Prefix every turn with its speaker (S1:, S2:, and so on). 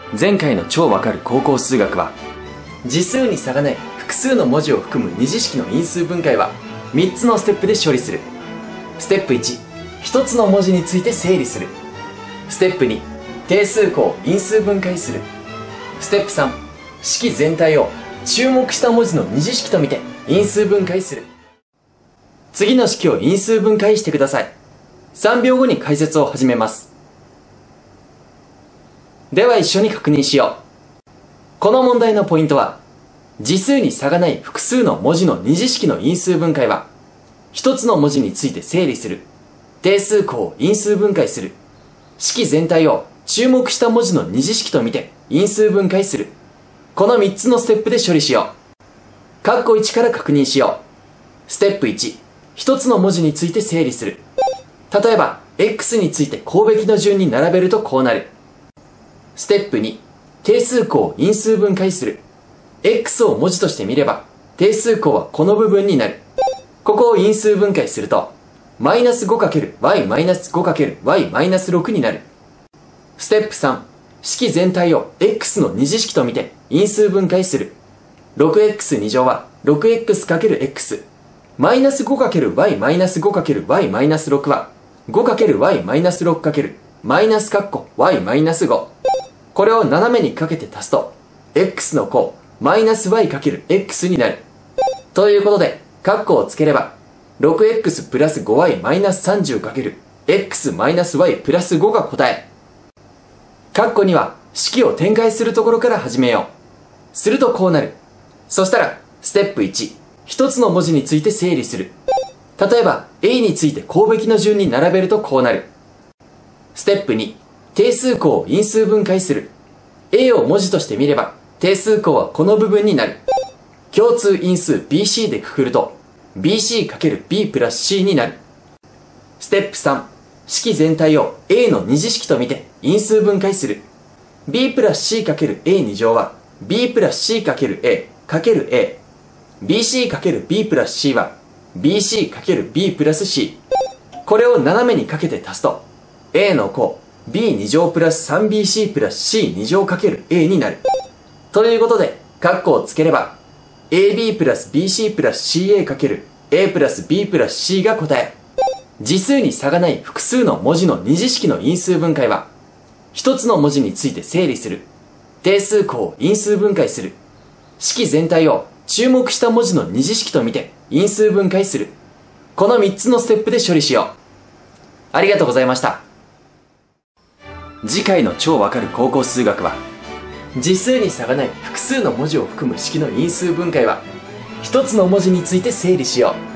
S1: 前回の超わかる高校数学は、次数に差がない複数の文字を含む二次式の因数分解は3つのステップで処理する。ステップ1、1つの文字について整理する。ステップ2、定数項を因数分解する。ステップ3、式全体を注目した文字の二次式とみて因数分解する。次の式を因数分解してください。3秒後に解説を始めます。では一緒に確認しよう。この問題のポイントは、次数に差がない複数の文字の二次式の因数分解は、一つの文字について整理する。定数項を因数分解する。式全体を注目した文字の二次式とみて因数分解する。この3つのステップで処理しよう。括弧1から確認しよう。ステップ1、一つの文字について整理する。例えば、x について項べきの順に並べるとこうなる。ステップ2、定数項を因数分解する。x を文字として見れば、定数項はこの部分になる。ここを因数分解すると、-5×y-5×y-6 になる。ステップ3、式全体を x の二次式と見て因数分解する。6x2 は 6x×x。-5×y-5×y-6 は 5×y-6× マイナス括弧 y-5。これを斜めにかけて足すと、x の項、-y×x になる。ということで、括弧をつければ、6x プラス 5y-30× x-y プラス5が答え。括弧には式を展開するところから始めよう。するとこうなる。そしたら、ステップ1、一つの文字について整理する。例えば、a について項べきの順に並べるとこうなる。ステップ2、定数項を因数分解する。a を文字として見れば、定数項はこの部分になる。共通因数 bc でくくると、bc×b プラス c になる。ステップ3、式全体を a の二次式と見て因数分解する。b プラス c×a2 は b プラス c×a×a。bc×b プラス c は bc×b プラス c。これを斜めにかけて足すと、a の項 b2 プラス 3bc プラス c2×a になる。ということで、括弧をつければ、ab プラス bc プラス ca×a プラス b プラス c が答え。次数に差がない複数の文字の二次式の因数分解は、一つの文字について整理する。定数項を因数分解する。式全体を注目した文字の二次式と見て因数分解する。この3つのステップで処理しよう。ありがとうございました。次回の超わかる高校数学は、次数に差がない複数の文字を含む式の因数分解は、一つの文字について整理しよう。